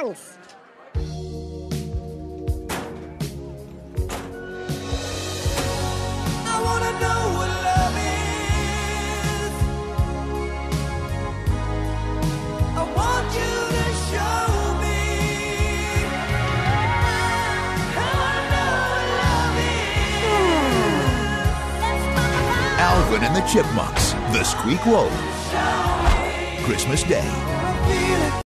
Chipmunks. I wanna know what love is. I want you to show me how I know what love is. Alvin and the Chipmunks, The Squeakquel. Christmas Day.